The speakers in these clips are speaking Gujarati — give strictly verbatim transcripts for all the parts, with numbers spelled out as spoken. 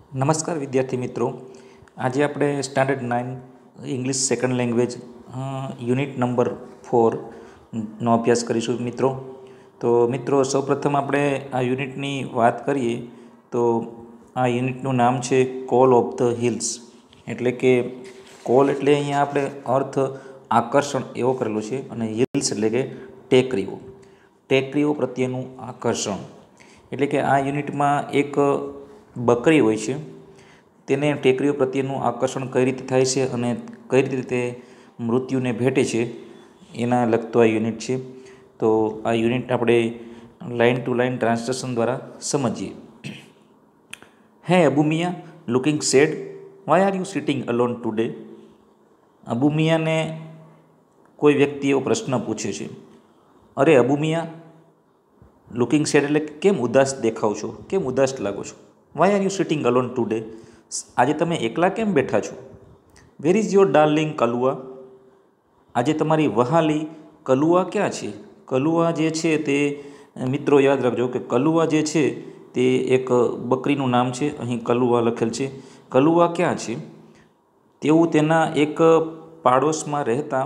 નમસ્કાર વિદ્યાર્થી મિત્રો, આજે આપણે standard nine English second language unit number ફોરનો અભ્યાસ કરીશું મિત્રો. તો મિત્રો સૌપ્રથમ આપણે આ યુનિટની વાત કરીએ તો આ યુનિટનું નામ છે કોલ ઓફ ધ હિલ્સ. એટલે કે કોલ એટલે અહીંયા આપણે અર્થ આકર્ષણ એવો કરેલો છે અને હિલ્સ એટલે કે ટેકરીઓ ટેકરીઓ પ્રત્યેનું આકર્ષણ. એટલે કે આ યુનિટમાં એક બકરી હોય છે, તેને ટેકરીઓ પ્રત્યેનું આકર્ષણ કઈ રીતે થાય છે અને કઈ રીતે મૃત્યુને ભેટે છે એના લગતો આ યુનિટ છે. તો આ યુનિટ આપણે લાઇન ટુ લાઇન ટ્રાન્સલેશન દ્વારા સમજીએ. Hey Abu Miya, looking sad, why are you sitting alone today? Abu મિયાને કોઈ વ્યક્તિ એવો પ્રશ્ન પૂછે છે. અરે અબુ મિયા, લુકિંગ સેડ એટલે કેમ ઉદાસ દેખાવ છો, કેમ ઉદાસ લાગો છો? Why are you sitting alone today? આજે તમે એકલા કેમ બેઠા છો? Where is your darling Kalua? આજે તમારી વહાલી કલુઆ ક્યાં છે? કલુઆ જે છે તે મિત્રો યાદ રાખજો કે કલુઆ જે છે તે એક બકરીનું નામ છે. અહીં કલુઆ લખેલ છે. કલુઆ ક્યાં છે તેવું તેના એક પાડોશમાં રહેતા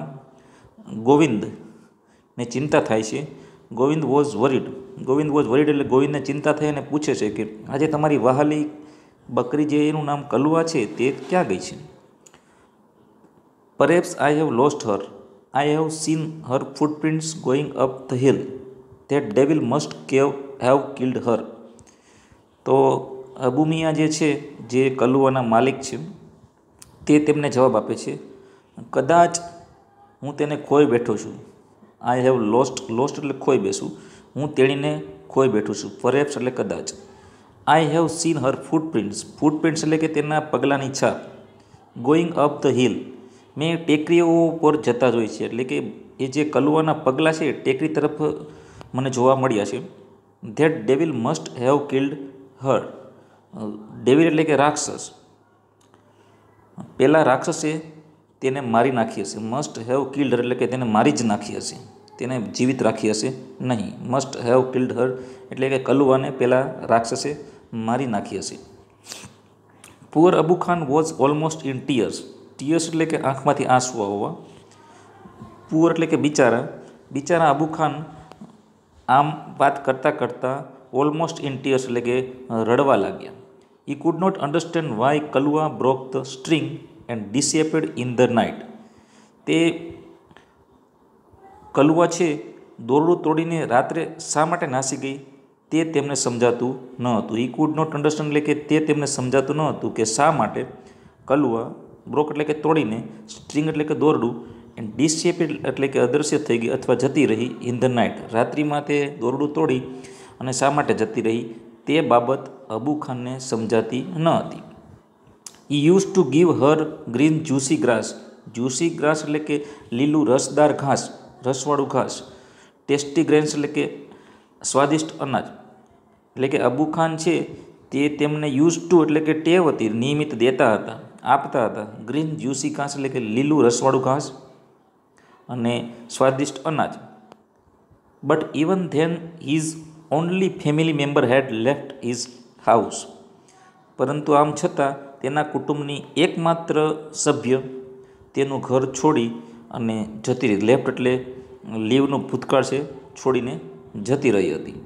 ગોવિંદને ચિંતા થાય છે. Govind was worried Govind was worried એટલે ગોવિંદને ચિંતા થઈ અને પૂછે છે કે આજે તમારી વહાલી બકરી જે એનું નામ કલુઆ છે તે ક્યાં ગઈ છે? Perhaps I have lost her. I have seen her footprints going up the hill. That devil must cave have killed her. તો અબુ મિયા જે છે, જે કલુઆના માલિક છે, તે તેમને જવાબ આપે છે, કદાચ હું તેને ખોઈ બેઠો છું. આઈ હેવ લોસ્ટ લોસ્ટ એટલે ખોઈ બેસું. હું તેણીને ખોઈ બેઠું છું. પરહેપ્સ એટલે કદાચ. I have seen her footprints. Footprints એટલે કે તેના પગલાંની છાપ. ગોઈંગ અપ ધ હિલ, મેં ટેકરીઓ પર જતા જોઈ છે. એટલે કે એ જે કલુઆના પગલાં છે ટેકરી તરફ મને જોવા મળ્યા છે. That devil must have killed her. Devil એટલે કે રાક્ષસ. પહેલાં રાક્ષસે તેને મારી નાખી હશે. મસ્ટ હેવ કિલ્ડ હર એટલે કે તેને મારી જ નાખી હશે, તેને જીવિત રાખી હશે નહીં. મસ્ટ હેવ કિલ્ડ હર એટલે કે કલુઆને પહેલાં રાક્ષસે મારી નાખી હશે. Poor Abu Khan was almost in tears. Tears એટલે કે આંખમાંથી આંસુ આવવા. પુઅર એટલે કે બિચારા. બિચારા અબુ ખાન આમ વાત કરતાં કરતાં ઓલમોસ્ટ ઇન ટીયર્સ એટલે કે રડવા લાગ્યા. He could not understand why Kalua broke the string and disappeared in the night. તે કલુઆ છે દોરડું તોડીને રાત્રે શા માટે નાસી ગઈ તે તેમને સમજાતું ન હતું. હી કુડ નોટ અન્ડરસ્ટેન્ડ એટલે કે તે તેમને સમજાતું ન હતું કે શા માટે કલુઆ બ્રોક એટલે કે તોડીને, સ્ટ્રિંગ એટલે કે દોરડું, એન્ડ ડિસેપેડ એટલે કે અદૃશ્ય થઈ ગઈ અથવા જતી રહી ઇન ધ નાઇટ. રાત્રિમાં તે દોરડું તોડી અને શા માટે જતી રહી તે બાબત અબુ ખાનને સમજાતી ન હતી. He use to give her green juicy grass. Juicy grass એટલે કે લીલું રસદાર ઘાસ, રસવાળું ઘાસ. ટેસ્ટી ગ્રેન્સ એટલે કે સ્વાદિષ્ટ અનાજ. એટલે કે અબુ ખાન છે તે તેમને યુઝ ટુ એટલે કે ટેવ હતી, નિયમિત દેતા હતા, આપતા હતા. ગ્રીન જ્યુસી ઘાસ એટલે કે લીલું રસવાળું ઘાસ અને સ્વાદિષ્ટ અનાજ. But even then his only family member had left his house. પરંતુ આમ છતાં તેના કુટુંબની એકમાત્ર સભ્ય તેનું ઘર છોડી અને જતી રહી. લેફ્ટ એટલે લીવનું ભૂતકાળ છે, છોડીને જતી રહી હતી.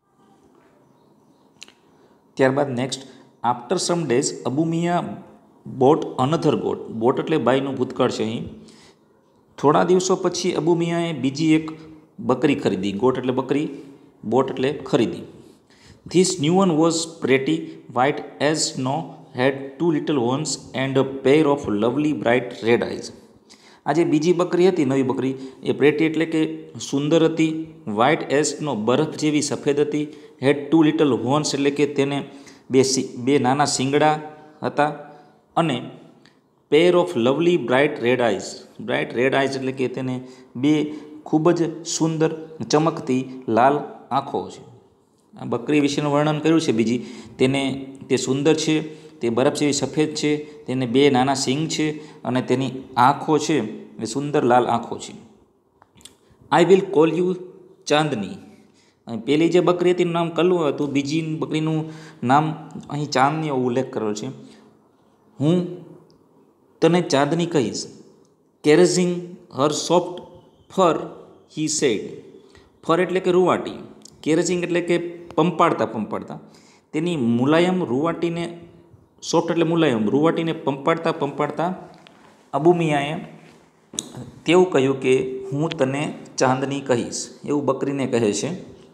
ત્યારબાદ next, after some days Abu Miya bought another goat. Bought એટલે બાઈનું ભૂતકાળ છે અહીં. થોડા દિવસો પછી અબુ મિયાએ બીજી એક બકરી ખરીદી. ગોટ એટલે બકરી, બોટ એટલે ખરીદી. This new one was pretty white as snow, had two little horns and a pair of lovely bright red eyes. આ જે બીજી બકરી હતી, નવી બકરી, એ પ્રેટી એટલે કે સુંદર હતી, વ્હાઇટ એઝ સ્નો બરફ જેવી સફેદ હતી, હેડ ટુ લિટલ હોર્ન્સ એટલે કે તેને બે બે નાના શિંગડા હતા, અને pair of lovely bright red eyes. Bright red eyes એટલે કે તેને બે ખૂબ જ સુંદર ચમકતી લાલ આંખો છે. આ બકરી વિશેનું વર્ણન કર્યું છે બીજી. તેને તે સુંદર છે, તે બરફ જેવી સફેદ છે, તેને બે નાના સિંગ છે અને તેની આંખો છે એ સુંદર લાલ આંખો છે. I will call you Chandni. પહેલી જે બકરી હતી એનું નામ કલ્લુ હતું, બીજી બકરીનું નામ અહીં ચાંદની ઉલ્લેખ કરેલો છે. હું તને ચાંદની કહીશ. કેરેઝિંગ હર સોફ્ટ ફર હી સેડ. ફર એટલે કે રૂવાટી, કેરેઝિંગ એટલે કે પંપાડતા પંપાડતા તેની મુલાયમ રૂવાટીને, સોફ્ટ એટલે મુલાયમ, રૂવાટીને પંપાડતા પંપાડતા અબુ મિયાએ તેવું કહ્યું કે હું તને ચાંદની કહીશ, એવું બકરીને કહે છે.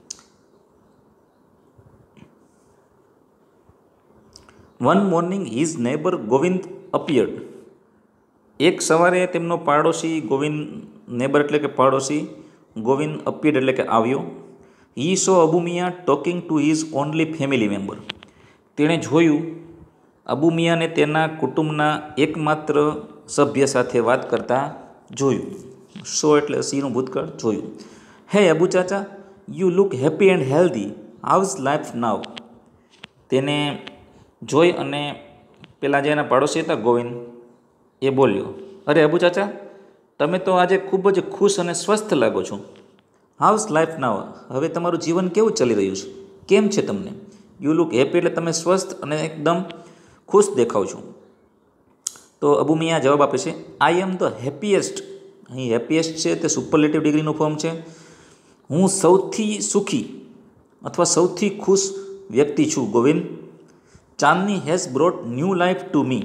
One morning his neighbour Govind appeared. એક સવારે તેમનો પાડોશી ગોવિંદ, નેબર એટલે કે પાડોશી, ગોવિંદ અપિયર્ડ એટલે કે આવ્યો. He saw Abu Miya talking to his only family member. તેણે જોયું અબુ મિયાને તેના કુટુંબના એકમાત્ર સભ્ય સાથે વાત કરતા જોયું. સો એટલે સીનું ભૂતકાળ, જોયું. Hey Abu Chacha, you look happy and healthy, how's life now. તેને જોઈ અને પેલા જે એના પાડોશી હતા ગોવિંદ, એ બોલ્યો, અરે અબુ ચાચા, તમે તો આજે ખૂબ જ ખુશ અને સ્વસ્થ લાગો છો. હાઉઝ લાઈફ નાવ, હવે તમારું જીવન કેવું ચાલી રહ્યું છે, કેમ છે તમને? યુ લુક હેપી એટલે તમે સ્વસ્થ અને એકદમ ખુશ દેખાવ છો. તો અબુ મિયા જવાબ આપે છે, આઈ એમ ધ હેપીએસ્ટ. અહીં હેપીએસ્ટ છે તે સુપરલેટિવ ડિગ્રીનું ફોર્મ છે. હું સૌથી સુખી અથવા સૌથી ખુશ વ્યક્તિ છું Govind. Chandni has brought new life to me.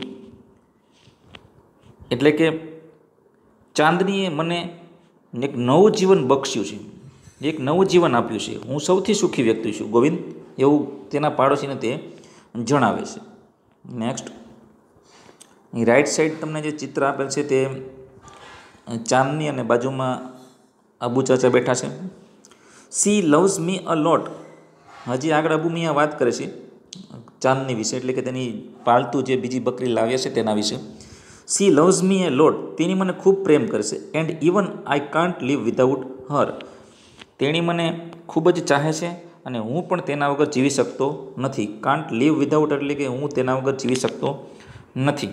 એટલે કે ચાંદનીએ મને એક નવું જીવન બક્ષ્યું છે, એક નવું જીવન આપ્યું છે. હું સૌથી સુખી વ્યક્તિ છું ગોવિંદ, એવું તેના પાડોશીને તે જણાવે છે. નેક્સ્ટ, રાઈટ સાઈડ તમને જે ચિત્ર આપેલ છે તે ચાંદની અને બાજુમાં અબુ ચાચા બેઠા છે. She loves me a lot. હજી આગળ અબુ મિયા વાત કરે છે ચાંદની વિશે, એટલે કે તેની પાલતુ જે બીજી બકરી લાવ્યા છે તેના વિશે. She loves me a lot. તેની મને ખૂબ પ્રેમ કરે છે. And even I can't live without her. તેણી મને ખૂબ જ ચાહે છે અને હું પણ તેના વગર જીવી શકતો નથી. કાન્ટ લીવ વિધાઉટ એટલે કે હું તેના વગર જીવી શકતો નથી.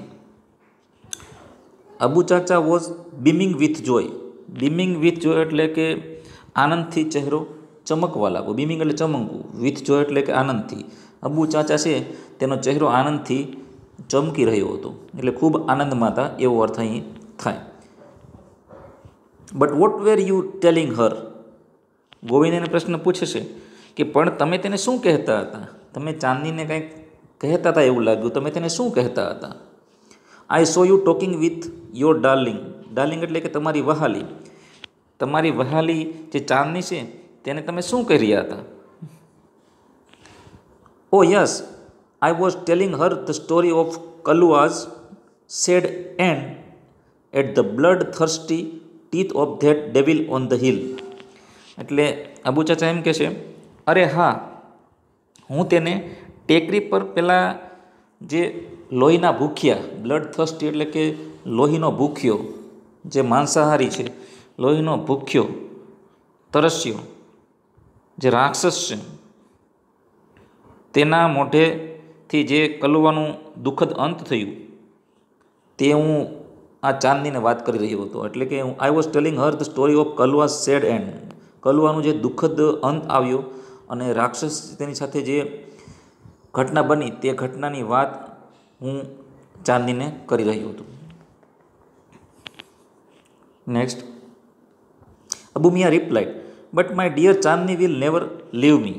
Abu Chacha was beaming with joy. Beaming with joy એટલે કે આનંદથી ચહેરો ચમકવા લાગો. બીમિંગ એટલે ચમકવું, વિથ જોય એટલે કે આનંદથી. અબુ ચાચા છે તેનો ચહેરો આનંદથી ચમકી રહ્યો હતો, એટલે ખૂબ આનંદમાં હતા એવો અર્થ અહીં થાય. But what were you telling her. Govind એને પ્રશ્ન પૂછે છે કે પણ તમે તેને શું કહેતા હતા? તમે ચાંદનીને કંઈક કહેતા હતા એવું લાગ્યું, તમે તેને શું કહેતા હતા? I saw you talking with your darling. Darling એટલે કે તમારી વહાલી. તમારી વહાલી જે ચાંદની છે તેને તમે શું કહી રહ્યા હતા? Oh yes, I was telling her the story of Kalua's sad end at the blood thirsty teeth of that devil on the hill. એટલે અબુ ચાચા એમ કહે છે, અરે હા, હું તેને ટેકરી પર પેલા જે લોહીના ભૂખ્યા, બ્લડ થર્સ્ટી એટલે કે લોહીનો ભૂખ્યો, જે માંસાહારી છે, લોહીનો ભૂખ્યો, તરસ્યો જે રાક્ષસ છે, તેના મોઢેથી જે કલુવાનું દુઃખદ અંત થયું તે હું આ ચાંદનીને વાત કરી રહ્યો હતો. એટલે કે I was telling her the story of Kalua's sad end. કલુવાનું જે દુઃખદ અંત આવ્યો અને રાક્ષસ તેની સાથે જે ઘટના બની તે ઘટનાની વાત હું ચાંદનીને કરી રહ્યો હતો. Next, Abu Miya replied, but my dear Chandni will never leave me.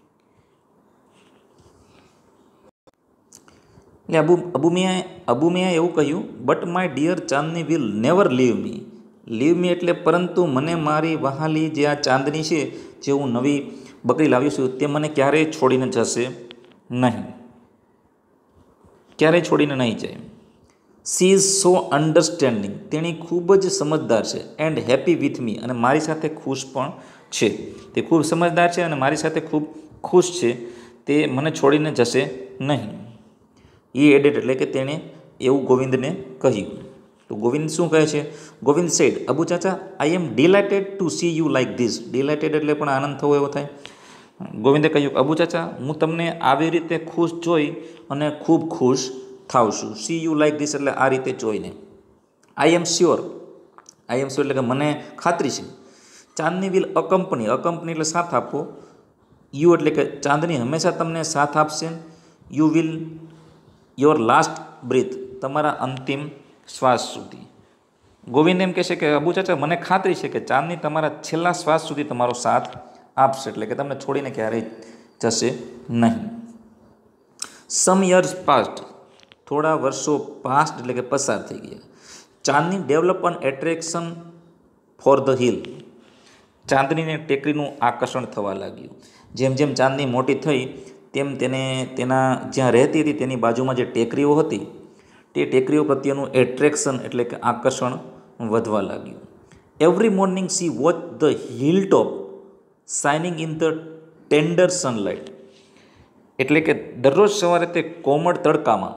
એટલે અબુ અબુ મિયાએ અબુ મિયાએ એવું કહ્યું, but my dear Chandni will never leave me. Leave me એટલે પરંતુ મને મારી વહાલી જે આ ચાંદની છે, જે હું નવી બકરી લાવ્યો છું, તે મને ક્યારેય છોડીને જશે નહીં, ક્યારેય છોડીને નહીં જાય. She is so understanding. તેણી ખૂબ જ સમજદાર છે. And happy with me. અને મારી સાથે ખુશ પણ છે. તે ખૂબ સમજદાર છે અને મારી સાથે ખૂબ ખુશ છે. તે મને છોડીને જશે નહીં. એ એડેડ એટલે કે તેણે એવું ગોવિંદને કહ્યું. તો ગોવિંદ શું કહે છે? Govind said, Abu Chacha, I am delighted to see you like this. Delighted એટલે પણ આનંદ થવો એવો થાય. ગોવિંદે કહ્યું, અબુ ચાચા, હું તમને આવી રીતે ખુશ જોઈ અને ખૂબ ખુશ થાઉં છું. સી યુ લાઇક ધીસ એટલે આ રીતે જોઈને. આઈ am sure. I am sure એટલે કે મને ખાતરી છે. ચાંદની વિલ અકંપની. અકંપની એટલે સાથ આપવો. યુ એટલે કે ચાંદની હંમેશા તમને સાથ આપશે. You will your last breath, તમારા અંતિમ શ્વાસ સુધી. ગોવિંદ એમ કહેશે કે અબુ ચાચા મને ખાતરી છે કે ચાંદની તમારા છેલ્લા શ્વાસ સુધી તમારો સાથ આપશે, એટલે કે તમને છોડીને ક્યારેય જશે નહીં. સમ યર્સ પાસ્ટ, થોડા વર્ષો પાસ્ટ એટલે કે પસાર થઈ ગયા. Chandni develop an attraction for the hill, ચાંદનીને ટેકરીનું આકર્ષણ થવા લાગ્યું. જેમ જેમ ચાંદની મોટી થઈ તેમ તેને તેના જ્યાં રહેતી હતી તેની બાજુમાં જે ટેકરીઓ હતી તે ટેકરીઓ પ્રત્યેનું એટ્રેક્શન એટલે કે આકર્ષણ વધવા લાગ્યું. Every morning she watch the hill top shining in the tender sunlight, એટલે કે દરરોજ સવારે તે કોમળ તડકામાં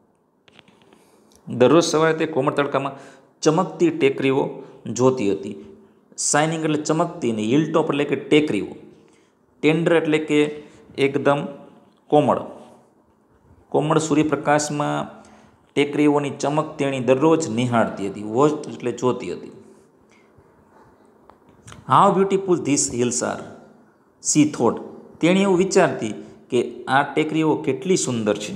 દરરોજ સવારે તે કોમળ તડકામાં ચમકતી ટેકરીઓ જોતી હતી. શાઇનિંગ એટલે ચમકતી, ને હિલ ટોપ એટલે કે ટેકરીઓ. ટેન્ડર એટલે કે એકદમ કોમળ. કોમળ સૂર્યપ્રકાશમાં ટેકરીઓની ચમક તેણી દરરોજ નિહાળતી હતી. વોચ એટલે જોતી હતી. How beautiful this hills are, she thought, તેણી એવું વિચારતી કે આ ટેકરીઓ કેટલી સુંદર છે.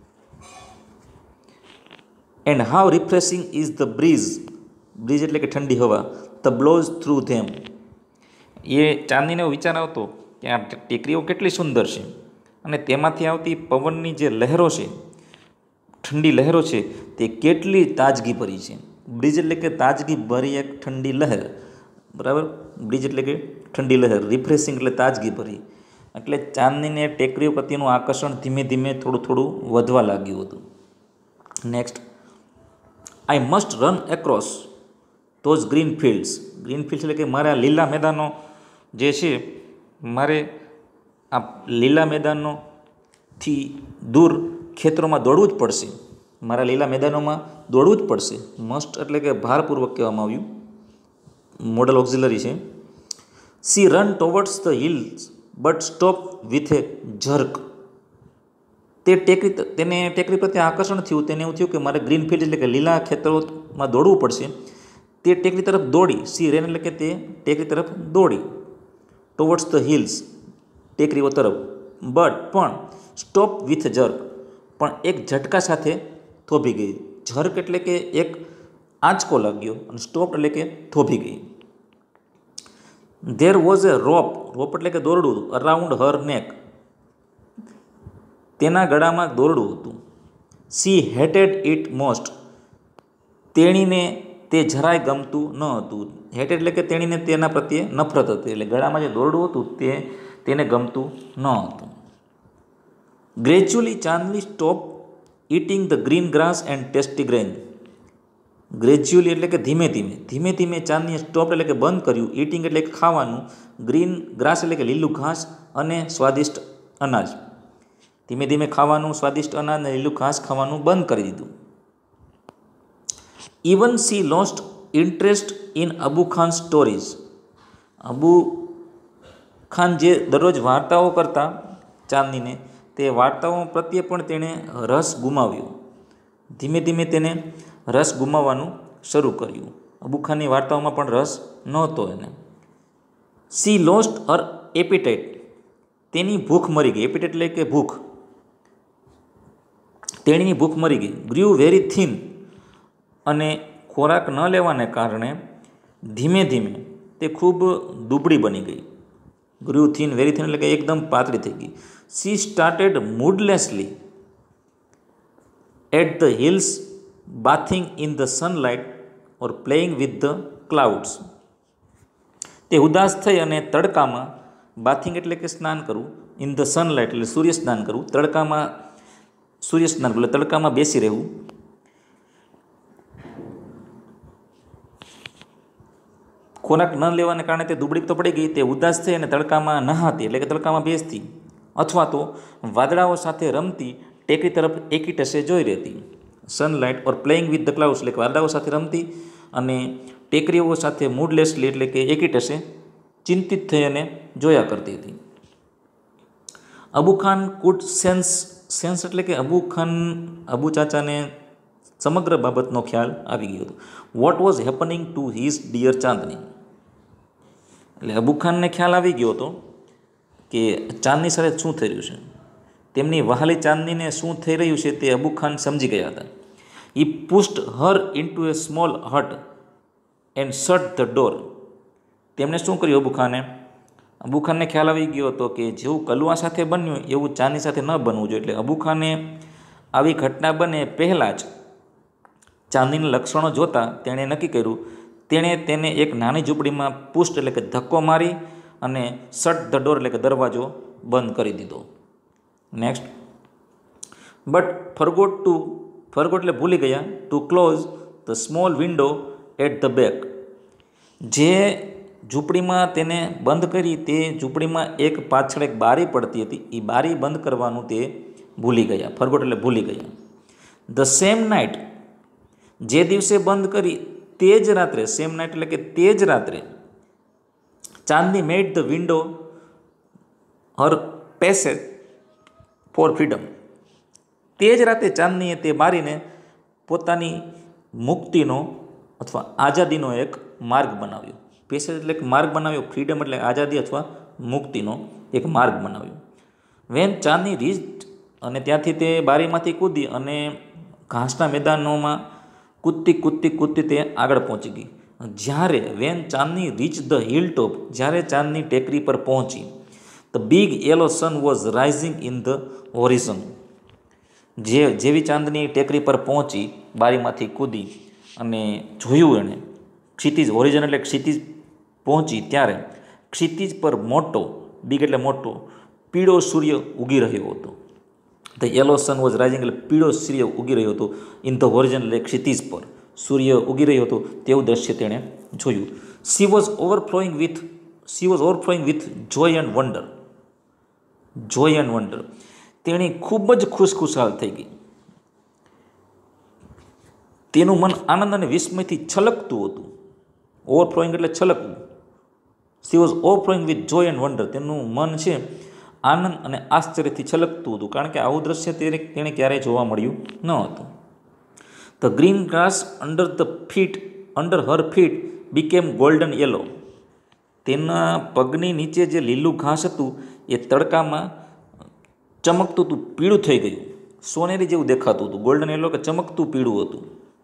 And how refreshing is the breeze, breeze એટલે કે ઠંડી હવા, ધ બ્લોઝ થ્રુ ધેમ. એ ચાંદનીને એવો વિચાર આવતો કે આ ટેકરીઓ કેટલી સુંદર છે અને તેમાંથી આવતી પવનની જે લહેરો છે, ઠંડી લહેરો છે, તે કેટલી તાજગી ભરી છે. બ્રીજ એટલે કે તાજગી ભરી એક ઠંડી લહેર, બરાબર. બ્રીજ એટલે કે ઠંડી લહેર, રિફ્રેશિંગ એટલે તાજગી ભરી. એટલે ચાંદનીને ટેકરીઓ પ્રત્યેનું આકર્ષણ ધીમે ધીમે થોડું થોડું વધવા લાગ્યું હતું. Next, I must run across those green fields. Green fields એટલે કે મારે આ લીલા મેદાનો જે છે, મારે આ લીલા મેદાનોથી દૂર ખેતરોમાં દોડવું જ પડશે. મારા લીલા મેદાનોમાં દોડવું જ પડશે. મસ્ટ એટલે કે ભારપૂર્વક કહેવામાં આવ્યું, મોડલ ઓક્ઝિલરી છે. She run towards the hills but stop with a jerk. તે ટેકરી તેને ટેકરી પ્રત્યે આકર્ષણ થયું. તેને એવું થયું કે મારે ગ્રીન ફિલ્ડ એટલે કે લીલા ખેતરોમાં દોડવું પડશે. તે ટેકરી તરફ દોડી. સી રેન એટલે કે તે ટેકરી તરફ દોડી. ટુવર્ડ્સ ધ હિલ્સ, ટેકરીઓ તરફ. બટ પણ સ્ટોપ વિથ જર્ક, પણ એક ઝટકા સાથે થોભી ગઈ. જર્ક એટલે કે એક આંચકો લાગ્યો અને સ્ટોપ એટલે કે થોભી ગઈ. ધેર વોઝ એ રોપ, રોપ એટલે કે દોરડું, અરાઉન્ડ હર નેક, તેના ગળામાં દોરડું હતું. સી હેટેડ ઇટ મોસ્ટ, તેણીને તે જરાય ગમતું ન હતું. હેટેડ એટલે કે તેણીને તેના પ્રત્યે નફરત હતી. એટલે ગળામાં જે દોરડું હતું તે તેને ગમતું ન હતું. Gradually Chandni stop eating the green grass and tasty grain. Gradually એટલે કે ધીમે ધીમે ધીમે ધીમે ચાંદનીએ સ્ટોપ એટલે કે બંધ કર્યું. ઇટિંગ એટલે કે ખાવાનું. ગ્રીન ગ્રાસ એટલે કે લીલું ઘાસ અને સ્વાદિષ્ટ અનાજ. ધીમે ધીમે ખાવાનું, સ્વાદિષ્ટ અનાજ અને લીલું ઘાસ ખાવાનું બંધ કરી દીધું. Even she lost interest in Abu Khan stories. Abu Khan જે દરરોજ વાર્તાઓ કરતા ચાંદનીને, તે વાર્તાઓ પ્રત્યે પણ તેણે રસ ગુમાવ્યો. ધીમે ધીમે તેને રસ ગુમાવવાનું શરૂ કર્યું. અબુ ખાનની વાર્તાઓમાં પણ રસ નહોતો એને. સી લોસ્ટ હર એપિટાઇટ, તેની ભૂખ મરી ગઈ. એપિટાઇટ એટલે કે ભૂખ. તેણીની ભૂખ મરી ગઈ. ગ્રીવ વેરી થીન, અને ખોરાક ન લેવાને કારણે ધીમે ધીમે તે ખૂબ દુબળી બની ગઈ. ગ્રીવ થીન, વેરી થીન એટલે કે એકદમ પાતળી થઈ ગઈ. She started moodlessly at the hills bathing in the sunlight or playing with the clouds. તે ઉદાસ થઈ અને તડકામાં, બાથિંગ એટલે કે સ્નાન કરવું, ઇન ધ સનલાઇટ એટલે સૂર્ય સ્નાન કરવું, તડકામાં સૂર્ય સ્નાન કરવું એટલે તડકામાં બેસી રહેવું. ખોરાક ન લેવાને કારણે તે દુબળી તો પડી ગઈ. તે ઉદાસ થઈ અને તડકામાં નહાતી એટલે કે તડકામાં બેસતી, અથવા તો વાદળાઓ સાથે રમતી ટેકરી તરફ એકી ટસે જોઈ રહેતી. Sunlight or playing with the clouds એટલે કે વાદળાઓ સાથે રમતી અને ટેકરીઓ સાથે મૂડલેસલી એટલે કે એકી ટસે ચિંતિત થઈ અને જોયા કરતી હતી. Abu Khan could sense, sense એટલે કે અબુ ખાન, અબુ ચાચાને સમગ્ર બાબતનો ખ્યાલ આવી ગયો હતો. What was happening to his dear Chandni. એટલે અબુ ખાનને ખ્યાલ આવી ગયો હતો કે ચાંદની સાથે શું થઈ રહ્યું છે. તેમની વહાલી ચાંદનીને શું થઈ રહ્યું છે તે અબુ ખાન સમજી ગયા હતા. He pushed her into a small hut and shut the door. તેમણે શું કર્યું અબુ ખાને? અબુ ખાનને ખ્યાલ આવી ગયો હતો કે જેવું કલુઆ સાથે બન્યું એવું ચાંદની સાથે ન બનવું જોઈએ. એટલે અબુ ખાને આવી ઘટના બને પહેલાં જ ચાંદનીના લક્ષણો જોતાં તેણે નક્કી કર્યું. તેણે તેને એક નાની ઝૂંપડીમાં પુષ્ટ એટલે કે ધક્કો મારી અને શટ ધ ડોર એટલે કે દરવાજો બંધ કરી દીધો. Next, but forgot to forgot એટલે ભૂલી ગયા to close the small window at the back. જે ઝૂંપડીમાં તેને બંધ કરી તે ઝૂંપડીમાં એક પાછળ એક બારી પડતી હતી, એ બારી બંધ કરવાનું તે ભૂલી ગયા. ફરગોટ એટલે ભૂલી ગયા. ધ સેમ નાઇટ, જે દિવસે બંધ કરી તે જ રાત્રે, સેમ નાઇટ એટલે કે તે જ રાત્રે, Chandni made the window her passage for freedom. તે જ રાતે ચાંદનીએ તે બારીને પોતાની મુક્તિનો અથવા આઝાદીનો એક માર્ગ બનાવ્યો. પેસેજ એટલે એક માર્ગ બનાવ્યો, ફ્રીડમ એટલે આઝાદી અથવા મુક્તિનો એક માર્ગ બનાવ્યો. વેન ચાંદની રીચ, અને ત્યાંથી તે બારીમાંથી કૂદી અને ઘાસના મેદાનોમાં કૂદતી કૂદતી કૂદતી તે આગળ પહોંચી ગઈ. જ્યારે when Chandni reach the hill top, જ્યારે ચાંદની ટેકરી પર પહોંચી, the big yellow sun was rising in the horizon. જે જેવી ચાંદની ટેકરી પર પહોંચી, બારીમાંથી કૂદી અને જોયું એણે ક્ષિતિજ, હોરિઝન એટલે ક્ષિતિજ પહોંચી ત્યારે ક્ષિતિજ પર મોટો, બિગ એટલે મોટો, પીળો સૂર્ય ઉગી રહ્યો હતો. The yellow sun was rising એટલે પીળો સૂર્ય ઉગી રહ્યો હતો. ઇન ધ હોરિઝન એટલે ક્ષિતિજ પર સૂર્ય ઉગી રહ્યો હતો તેવું દ્રશ્ય તેણે જોયું. She was overflowing with she was overflowing with joy and wonder. Joy and wonder, તેણી ખૂબ જ ખુશખુશાલ થઈ ગઈ. તેનું મન આનંદ અને વિસ્મયથી છલકતું હતું. ઓવરફ્લોઈંગ એટલે છલકવું. She was overflowing with joy and wonder, તેનું મન છે આનંદ અને આશ્ચર્યથી છલકતું હતું, કારણ કે આવું દ્રશ્ય તેને તેણે ક્યારેય જોવા મળ્યું ન હતું. The green grass under the feet under her feet became golden yellow. તેના પગની નીચે જે લીલું ઘાસ હતું એ તડકામાં ચમકતું હતું, પીળું થઈ ગયું, સોનેરી જેવું દેખાતું હતું. ગોલ્ડન યેલો કે ચમકતું પીળું હતું.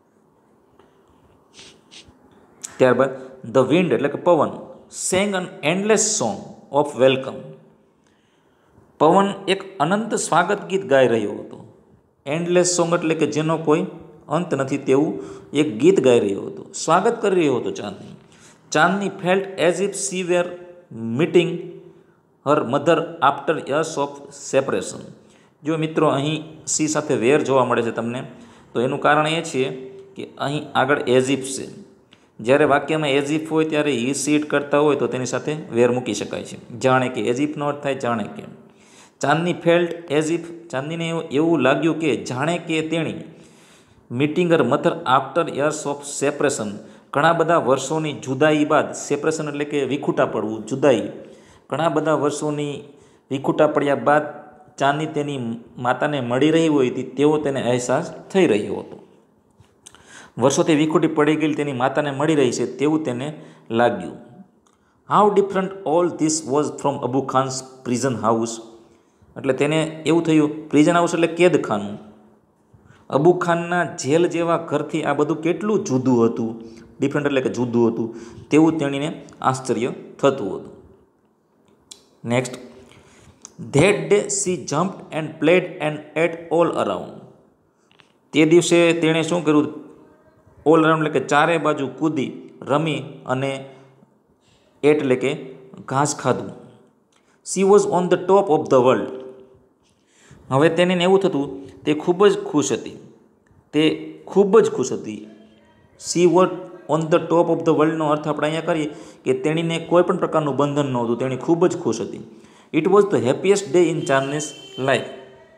ત્યારબાદ ધ વિન્ડ એટલે કે પવન sang an endless song of welcome. પવન એક અનંત સ્વાગત ગીત ગાઈ રહ્યો હતો. એન્ડલેસ સોંગ એટલે કે જેનો કોઈ અંત નથી તેવું એક ગીત ગાઈ રહ્યો હતો, સ્વાગત કરી રહ્યો હતો Chandni. Chandni felt as if she were meeting her mother after years of separation. જો મિત્રો અહીં સી સાથે વેર જોવા મળે છે તમને, તો એનું કારણ એ છે કે અહીં આગળ એઝ ઇફ છે. જ્યારે વાક્યમાં એઝ ઇફ હોય ત્યારે હી સીટ કરતા હોય તો તેની સાથે વેર મૂકી શકાય છે. જાણે કે, એઝ ઇફનો અર્થ થાય જાણે કે. ચાંદની ફેલ્ટ એઝ ઇફ, ચાંદનીને એવું લાગ્યું કે જાણે કે તેણી meeting her mother after years of separation, ઘણા બધા વર્ષોની જુદાઈ બાદ, સેપરેશન એટલે કે વિખૂટા પડવું, જુદાઈ, ઘણા બધા વર્ષોની વિખૂટા પડ્યા બાદ ચાંદની તેની માતાને મળી રહી હોય તેવો તેને અહેસાસ થઈ રહ્યો હતો. વર્ષોથી વિખૂટી પડી ગયેલી તેની માતાને મળી રહી છે તેવું તેને લાગ્યું. How different all this was from Abu Khan's prison house. એટલે તેને એવું થયું, પ્રિઝન હાઉસ એટલે કેદખાનું, અબુ ખાનના જેલ જેવા ઘરથી આ બધું કેટલું જુદું હતું. ડિફરન્ટ એટલે કે જુદું હતું તેવું તેણીને આશ્ચર્ય થતું હતું. Next, that day she jumped and played and ate all around. તે દિવસે તેણે શું કર્યું? ઓલ અરાઉન્ડ એટલે કે ચારે બાજુ કૂદી, રમી અને એટ એટલે કે ઘાસ ખાધું. She was on the top of the world. હવે તેને એવું થતું તે ખૂબ જ ખુશ હતી, તે ખૂબ જ ખુશ હતી. She was on the top of the વર્લ્ડનો અર્થ આપણે અહીંયા કરીએ કે તેણીને કોઈ પણ પ્રકારનું બંધન નહોતું, તેણી ખૂબ જ ખુશ હતી. It was the happiest day in Chandni's life.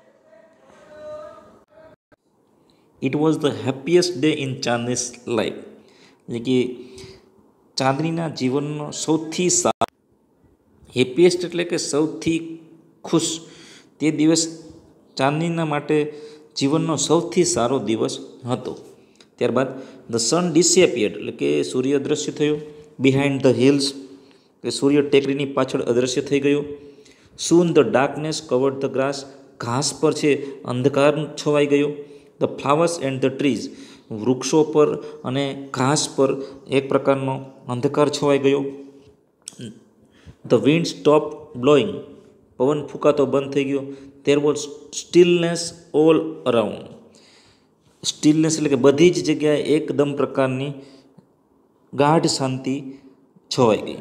It was the happiest day in Chandni's life એટલે કે ચાંદનીના જીવનનો સૌથી સારો, હેપીએસ્ટ એટલે કે સૌથી ખુશ, તે દિવસ ચાંદનીના માટે જીવનનો સૌથી સારો દિવસ હતો. ત્યારબાદ ધ સન ડિસેપિયર્ડ એટલે કે સૂર્ય અદૃશ્ય થયો. બિહાઇન્ડ ધ હિલ્સ કે સૂર્ય ટેકરીની પાછળ અદૃશ્ય થઈ ગયો. Soon the darkness covered the grass, ઘાસ પર છે અંધકાર છવાઈ ગયો. The flowers and the trees, વૃક્ષો પર અને ઘાસ પર એક પ્રકારનો અંધકાર છવાઈ ગયો. ધ વિન્ડ સ્ટોપ બ્લોઈંગ, પવન ફૂંકાતો બંધ થઈ ગયો. There was stillness all around, stillness એટલે કે બધી જ જગ્યાએ એકદમ પ્રકારની ગાઢ શાંતિ છવાઈ ગઈ.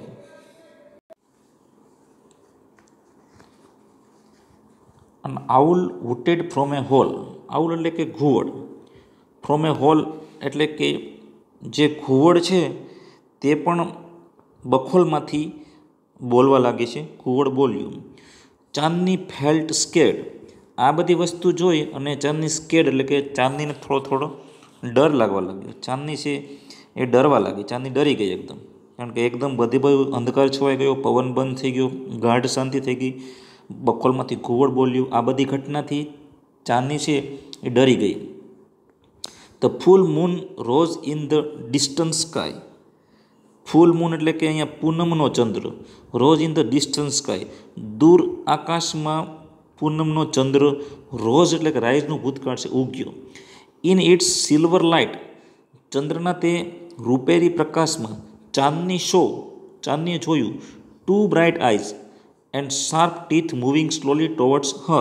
An owl hooted from a hole, owl એટલે કે ઘુવડ, ફ્રોમ એ હોલ એટલે કે જે ઘુવડ છે તે પણ બખોલમાંથી બોલવા લાગે છે, ઘુવડ બોલ્યું. ચાંદની ફેલ્ટ સ્કેડ, આ બધી વસ્તુ જોઈ અને ચાંદની સ્કેડ એટલે કે ચાંદનીને થોડો થોડો ડર લાગવા લાગ્યો. ચાંદની છે એ ડરવા લાગી, ચાંદની ડરી ગઈ એકદમ, કારણ કે એકદમ બધી બધું અંધકાર છવાઈ ગયો, પવન બંધ થઈ ગયો, ગાઢ શાંતિ થઈ ગઈ, બખોલમાંથી ઘુવડ બોલ્યું. આ બધી ઘટનાથી ચાંદની છે એ ડરી ગઈ. The full moon rose in the distance sky, full moon એટલે કે અહીંયા પૂનમનો ચંદ્ર, rose in the distance sky, દૂર આકાશમાં પૂનમનો ચંદ્ર, રોઝ એટલે કે રાઈઝનું ભૂતકાળ છે, ઉગ્યો. ઇન ઇટ્સ સિલ્વર લાઇટ, ચંદ્રના તે રૂપેરી પ્રકાશમાં, ચાંદની શો, ચાંદનીએ જોયું. Two bright eyes and sharp teeth moving slowly towards her,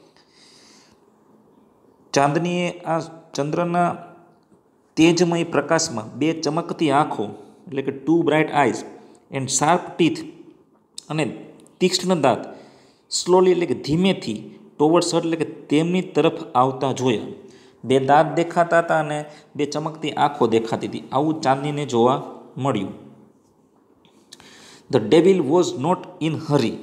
ચાંદનીએ આ ચંદ્રના તેજમય પ્રકાશમાં બે ચમકતી આંખો એટલે કે two bright eyes and sharp teeth અને તીક્ષ્ણ દાંત, સ્લોલી એટલે કે ધીમેથી, ટુવર્ડ્સ હર એટલે કે તેમની તરફ આવતા જોયા. બે દાંત દેખાતા હતા અને બે ચમકતી આંખો દેખાતી હતી, આવું ચાંદનીને જોવા મળ્યું. The devil was not in hurry,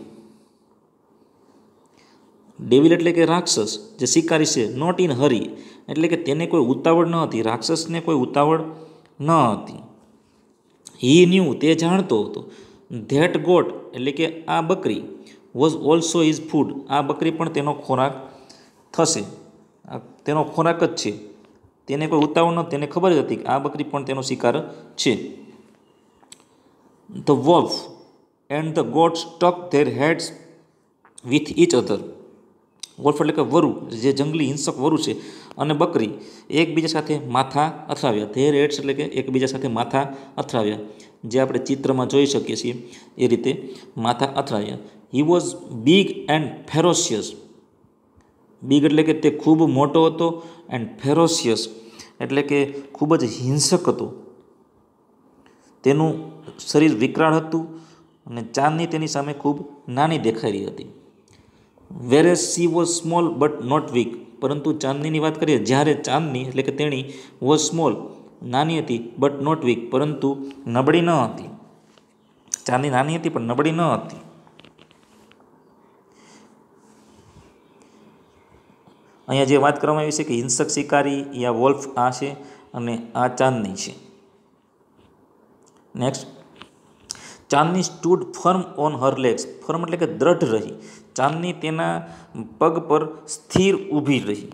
devil એટલે કે રાક્ષસ, જે શિકારી છે, નોટ ઇન હરી એટલે કે તેને કોઈ ઉતાવળ ન હતી, રાક્ષસને કોઈ ઉતાવળ ન હતી. હી ન્યૂ, તે જાણતો હતો. ધેટ ગોટ એટલે કે આ બકરી, વોઝ ઓલ્સો ઇઝ ફૂડ, આ બકરી પણ તેનો ખોરાક થશે, તેનો ખોરાક જ છે. તેને કોઈ ઉતાવળ ન, તેને ખબર જ હતી કે આ બકરી પણ તેનો શિકાર છે. The wolf and the goat stuck their heads with each other, wolf એટલે કે વરુ, જે જંગલી હિંસક વરુ છે, અને બકરી એકબીજા સાથે માથા અથડાવ્યા. ધેર હેડ્સ એટલે કે એકબીજા સાથે માથા અથડાવ્યા, જે આપણે ચિત્રમાં જોઈ શકીએ છીએ એ રીતે માથા અથડાવ્યા. He was big and ferocious, big એટલે કે તે ખૂબ મોટો હતો, એન્ડ ફેરોશિયસ એટલે કે ખૂબ જ હિંસક હતો. તેનું શરીર વિકરાળ હતું અને ચાંદની તેની સામે ખૂબ નાની દેખાઈ રહી હતી. Whereas she was small but not weak, પરંતુ ચાંદનીની વાત કરીએ, જ્યારે ચાંદની એટલે કે તેણી વોઝ સ્મોલ નાની હતી, બટ નોટ વીક પરંતુ નબળી ન હતી. ચાંદની નાની હતી પણ નબળી ન હતી. અહીંયા જે વાત કરવામાં આવી છે કે હિંસક શિકારી યા વોલ્ફ આ છે અને આ ચાંદની છે. Next, Chandni stood firm on her legs, firm એટલે કે દ્રઢ રહી, ચાંદની તેના પગ પર સ્થિર ઊભી રહી.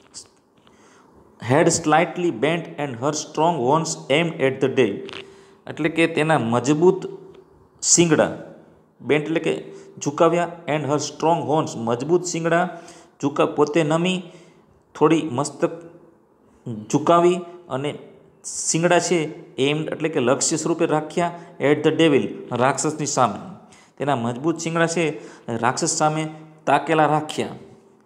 Head slightly bent and her strong horns aimed at the day, એટલે કે તેના મજબૂત શિંગડા, બેન્ટ એટલે કે ઝુકાવ્યા, એન્ડ હર સ્ટ્રોંગ હોર્ન્સ મજબૂત શિંગડા, ઝુકા પોતે નમી, થોડી મસ્તક ઝુકાવી અને શિંગડા છે એમ એટલે કે લક્ષ્ય સ્વરૂપે રાખ્યા. એટ ધ ડેવિલ, રાક્ષસની સામે, તેના મજબૂત શિંગડા છે રાક્ષસ સામે તાકેલા રાખ્યા.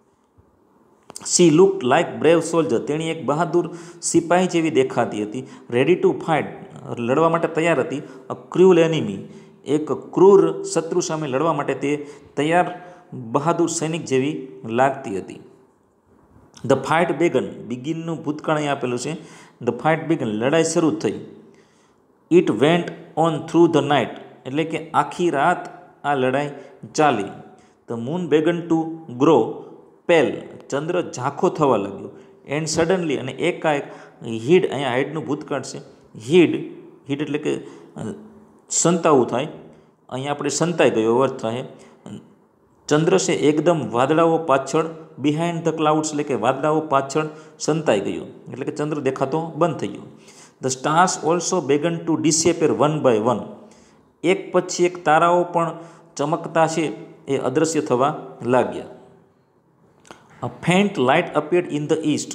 She look like brave soldier, તેણી એક બહાદુર સિપાહી જેવી દેખાતી હતી. રેડી ટુ ફાઇટ, લડવા માટે તૈયાર હતી. અ ક્રૂઅલ એનિમી, એક ક્રૂર શત્રુ સામે લડવા માટે તે તૈયાર બહાદુર સૈનિક જેવી લાગતી હતી. ધ ફાઇટ બેગન, બિગિનનું ભૂતકાળ અહીં આપેલું છે. ધ ફાઇટ બેગન, લડાઈ શરૂ થઈ. It went on through the night, એટલે કે આખી રાત આ લડાઈ ચાલી. The moon began to grow pale, ચંદ્ર ઝાંખો થવા લાગ્યો. એન્ડ સડનલી, અને એકાએક હીડ, અહીંયા હાઈડનું ભૂતકાળ છે. હીડ, હીડ એટલે કે સંતાવું થાય, અહીંયા આપણે સંતાઈ ગયો અર્થ થાય. ચંદ્ર છે એકદમ વાદળાઓ પાછળ, બિહાઇન્ડ ધ ક્લાઉડ્સ એટલે કે વાદળાઓ પાછળ સંતાઈ ગયો, એટલે કે ચંદ્ર દેખાતો બંધ થઈ ગયો. The stars also began to disappear one by one, એક પછી એક તારાઓ પણ ચમકતા છે એ અદૃશ્ય થવા લાગ્યા. A faint light appeared in the east.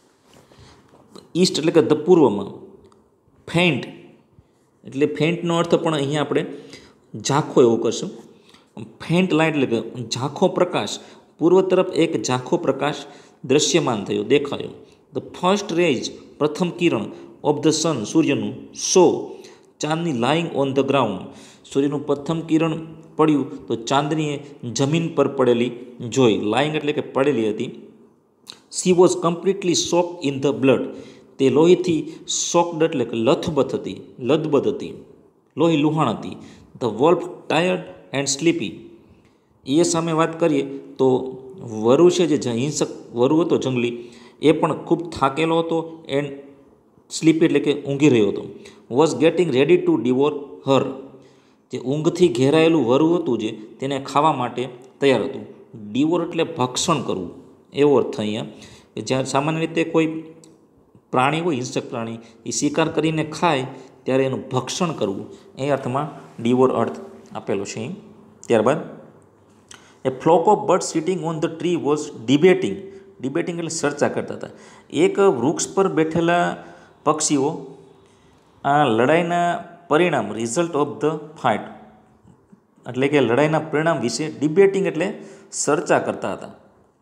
East એટલે કે ધ પૂર્વમાં. ફેન્ટ એટલે ફેન્ટનો અર્થ પણ અહીંયા આપણે ઝાંખો એવો કરશું. ફેન્ટ લાઇટ એટલે કે ઝાંખો પ્રકાશ. પૂર્વ તરફ એક ઝાંખો પ્રકાશ દ્રશ્યમાન થયો, દેખાયો. ધ ફર્સ્ટ રેઝ પ્રથમ કિરણ ઓફ ધ સન સૂર્યનું saw Chandni lying on the ground. સૂર્યનું પ્રથમ કિરણ પડ્યું તો ચાંદનીએ જમીન પર પડેલી જોઈ. લાઇંગ એટલે કે પડેલી હતી. She was completely soaked in the blood. તે લોહીથી સોક્ડ એટલે કે લથબથ હતી, લથબથ હતી, લોહી લુહાણ હતી. The wolf tired and sleepy. એ સામે વાત કરીએ તો વરુ છે જે હિંસક વરુ હતો જંગલી, એ પણ ખૂબ થાકેલો હતો એન્ડ સ્લીપી એટલે કે ઊંઘી રહ્યો હતો. Was getting ready to devour her. જે ઊંઘથી ઘેરાયેલું વરુ હતું જે તેને ખાવા માટે તૈયાર હતું. ડિવોર એટલે ભક્ષણ કરવું એવો અર્થ અહીંયા. કે જ્યાં સામાન્ય રીતે કોઈ પ્રાણી હોય, હિંસક પ્રાણી, એ શિકાર કરીને ખાય ત્યારે એનું ભક્ષણ કરવું, એ અર્થમાં ડિવોર અર્થ આપેલો છે. ત્યારબાદ a flock of bird sitting on the tree was debating. Debating એટલે ચર્ચા કરતા હતા. એક વૃક્ષ પર બેઠેલા પક્ષીઓ આ લડાઈના પરિણામ, રિઝલ્ટ ઓફ ધ ફાઇટ એટલે કે લડાઈના પરિણામ વિશે ડિબેટિંગ એટલે ચર્ચા કરતા હતા.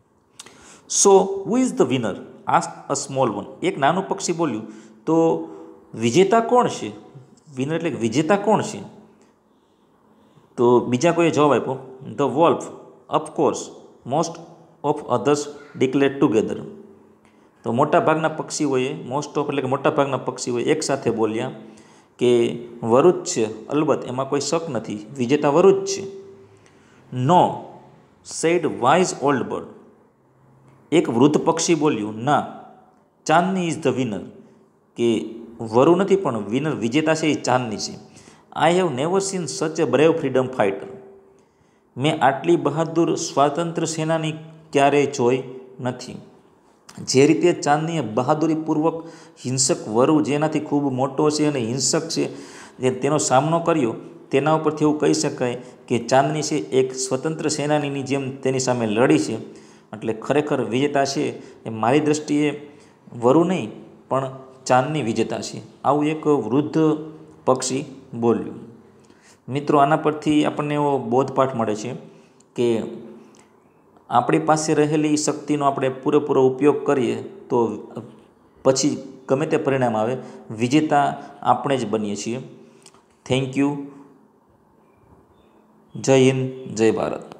So who is the winner ask a small one. એક નાનું પક્ષી બોલ્યું, તો વિજેતા કોણ છે? વિનર એટલે વિજેતા કોણ છે? તો બીજા કોઈએ જવાબ આપ્યો, the wolf of course most of others declare together. તો મોટા ભાગના પક્ષીઓએ, મોસ્ટ ઓફ એટલે કે મોટા ભાગના પક્ષીઓએ એક સાથે બોલ્યા કે વરુ જ છે, અલબત્ત એમાં કોઈ શક નથી, વિજેતા વરુ જ છે. No said wise old bird. એક વૃદ્ધ પક્ષી બોલ્યું, ના, ચાંદની ઇઝ ધ વિનર. કે વરુ નથી પણ વિનર, વિજેતા છે એ ચાંદની છે. આઈ હેવ નેવર સીન સચ એ બ્રેવ ફ્રીડમ ફાઇટર. મેં આટલી બહાદુર સ્વાતંત્ર્ય સેનાની ક્યારેય જોઈ નથી. જે રીતે ચાંદનીએ બહાદુરીપૂર્વક હિંસક વરુ, જેનાથી ખૂબ મોટો છે અને હિંસક છે, જે તેનો સામનો કર્યો, તેના ઉપરથી એવું કહી શકાય કે ચાંદની છે એક સ્વતંત્ર સેનાનીની જેમ તેની સામે લડી છે. એટલે ખરેખર વિજેતા છે એ મારી દૃષ્ટિએ વરુ નહીં પણ ચાંદની વિજેતા છે. આવું એક વૃદ્ધ પક્ષી બોલ્યું. મિત્રો, આના પરથી આપણને એવો બોધપાઠ મળે છે કે આપણી પાસે રહેલી શક્તિનો આપણે પૂરેપૂરો ઉપયોગ કરીએ તો પછી ગમે તે પરિણામ આવે, વિજેતા આપણે જ બનીએ છીએ. Thank you. જય હિન્દ, જય ભારત.